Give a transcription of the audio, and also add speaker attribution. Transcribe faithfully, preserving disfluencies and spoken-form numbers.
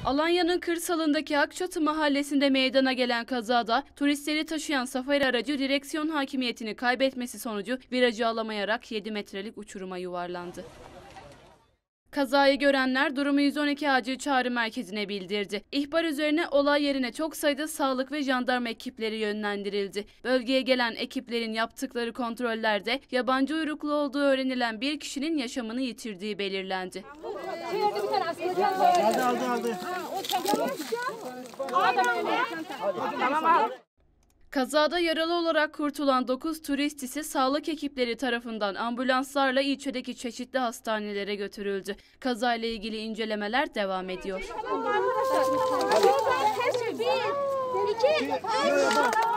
Speaker 1: Alanya'nın kırsalındaki Akçatı mahallesinde meydana gelen kazada turistleri taşıyan safari aracı direksiyon hakimiyetini kaybetmesi sonucu virajı alamayarak yedi metrelik uçuruma yuvarlandı. Kazayı görenler durumu yüz on iki acil çağrı merkezine bildirdi. İhbar üzerine olay yerine çok sayıda sağlık ve jandarma ekipleri yönlendirildi. Bölgeye gelen ekiplerin yaptıkları kontrollerde yabancı uyruklu olduğu öğrenilen bir kişinin yaşamını yitirdiği belirlendi. Kazada yaralı olarak kurtulan dokuz turist ise sağlık ekipleri tarafından ambulanslarla ilçedeki çeşitli hastanelere götürüldü. Kazayla ilgili incelemeler devam ediyor.